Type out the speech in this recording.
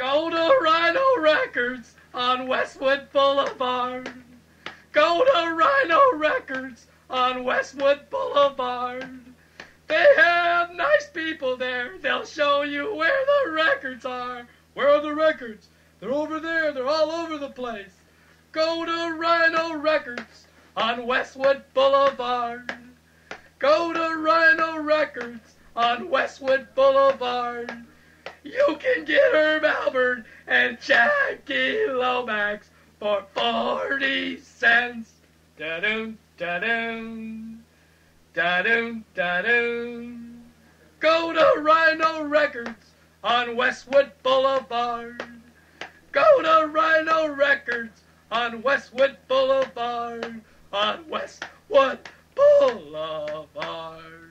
Go to Rhino Records on Westwood Boulevard. Go to Rhino Records on Westwood Boulevard. They have nice people there. They'll show you where the records are. Where are the records? They're over there. They're all over the place. Go to Rhino Records on Westwood Boulevard. Go to Rhino Records on Westwood Boulevard. You can get Herb Alpert and Jackie Lomax for 40 cents. Da-doom, da-doom, da-doom, da-doom. Go to Rhino Records on Westwood Boulevard. Go to Rhino Records on Westwood Boulevard. On Westwood Boulevard.